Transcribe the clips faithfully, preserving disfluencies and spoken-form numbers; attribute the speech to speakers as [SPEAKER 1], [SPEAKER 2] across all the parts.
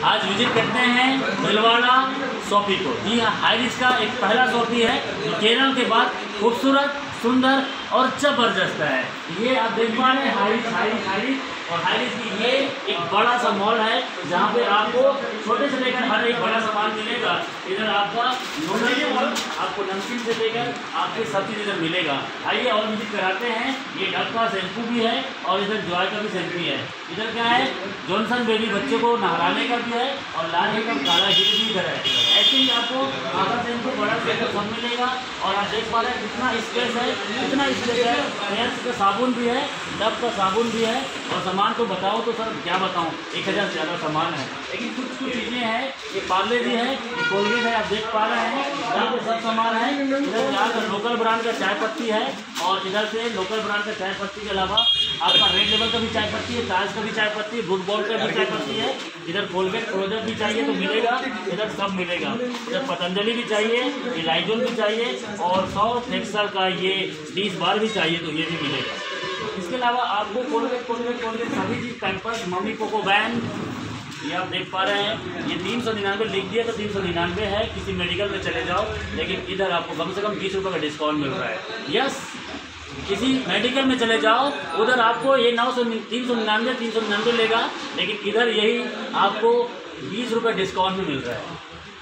[SPEAKER 1] आज विजिट करते हैं भीलवाड़ा शॉपी को। जी हाँ, हाईरिस का एक पहला शॉपी है जो केरल के बाद खूबसूरत, सुंदर और जबरदस्त है। ये आप देख पा रहे हैं हाईरिस हाईरिस हाईरिस और हाईरिस की ये एक बड़ा सा मॉल है जहाँ पे आपको छोटे से लेकर हर एक बड़ा सामान मिलेगा। इधर आपका नूडल, आपको नमकीन से लेकर आपके सब चीज़ इधर मिलेगा। आइए और विजिट कराते हैं। ये डब का शैम्पू भी है और इधर जॉय का भी शैम्पू है। इधर क्या है, जॉनसन बेबी बच्चे को नहलाने का भी है और लाल एकदम काला हीर भी इधर है। ऐसे ही आपको आधा शैम्पू, बड़ा शैम्पू सब मिलेगा। और आप देख पा रहे हैं कितना स्पेस है, कितना स्पेस है। हेयर्स का साबुन भी है, डब का साबुन भी है। और सामान तो बताओ तो सर क्या बताऊँ, एक हज़ार से ज़्यादा सामान है। लेकिन कुछ कुछ चीज़ें हैं, ये पार्ले जी है, ये कोलगेट है, आप देख पा रहे हैं। यहाँ पे सब सामान है। इधर जाकर लोकल ब्रांड का चाय पत्ती है और इधर से लोकल ब्रांड का चाय पत्ती के अलावा आपका रेड लेवल का भी चाय पत्ती है, ताज का भी चाय पत्ती है, गुड बॉल का भी चाय पत्ती है। इधर कोलगेट क्लोजर भी चाहिए तो मिलेगा, इधर सब मिलेगा। इधर पतंजलि भी चाहिए, ये लाइजोल भी चाहिए और सौ एक्सल का ये बीस बार भी चाहिए तो ये भी मिलेगा। इसके अलावा आपको कोलगेट कोलगेट कोलगेट सभी चीज़, कैंपस, मम्मी कोको वैन, ये आप देख पा रहे हैं। ये तीन सौ निन्यानवे लिख दिया तो तीन सौ निन्यानवे है। किसी मेडिकल में चले जाओ, लेकिन इधर आपको कम से कम बीस रुपये का डिस्काउंट मिल रहा है। यस, किसी मेडिकल में चले जाओ, उधर आपको ये नौ सौ तीन सौ निन्यानवे तीन सौ निन्यानवे लेगा, लेकिन इधर यही आपको बीस रुपये डिस्काउंट में मिल रहा है।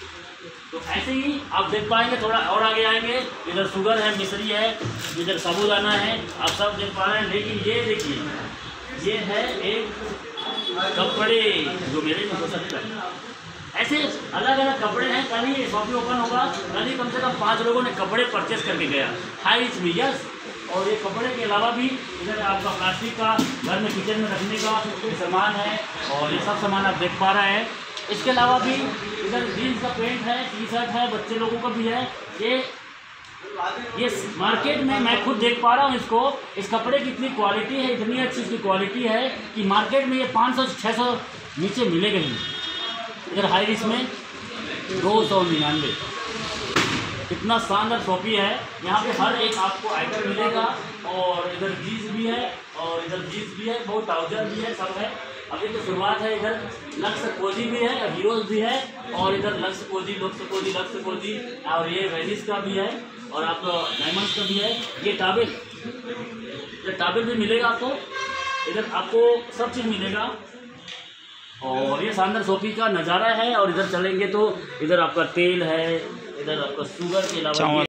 [SPEAKER 1] तो ऐसे ही आप देख पाएंगे। थोड़ा और आगे आएंगे, इधर शुगर है, मिश्री है, इधर साबूदाना है, आप सब देख पा रहे हैं। लेकिन ये देखिए, ये है एक कपड़े जो मेरे को हो सकता है। ऐसे अलग अलग कपड़े हैं। कल ही शॉपी ओपन होगा, कल ही कम से कम पाँच लोगों ने कपड़े परचेस करके गया हाईरिस में। यस, और ये कपड़े के अलावा भी इधर आपका प्लास्टिक का घर में किचन में रखने का सामान है और ये सब सामान आप देख पा रहे हैं। इसके अलावा भी इधर जीन्स का पेंट है, टी शर्ट है, बच्चे लोगों का भी है। ये ये मार्केट में मैं खुद देख पा रहा हूँ इसको, इस कपड़े की इतनी क्वालिटी है, इतनी अच्छी इसकी क्वालिटी है कि मार्केट में ये पाँच सौ छः सौ नीचे मिलेगा ही। इधर हाईरिस में दो सौ निन्यानवे। इतना शानदार शॉपी है। यहाँ पे हर एक आपको आइटम मिलेगा। और इधर जीन्स भी है और इधर जीन्स भी है, बहुत ट्राउजर भी है, सब है। अभी तो शुरुआत है। इधर लक्स कोजी भी है, हीरोज भी है और इधर Lux Cozi, Lux Cozi, Lux Cozi और ये वेनिस का भी है और आपको डायमंड्स का भी है। ये टाबिल, ये टाबिल भी मिलेगा आपको। इधर आपको सब चीज़ मिलेगा और ये शानदार शॉपी का नज़ारा है। और इधर चलेंगे तो इधर आपका तेल है, इधर आपका शुगर के अलावा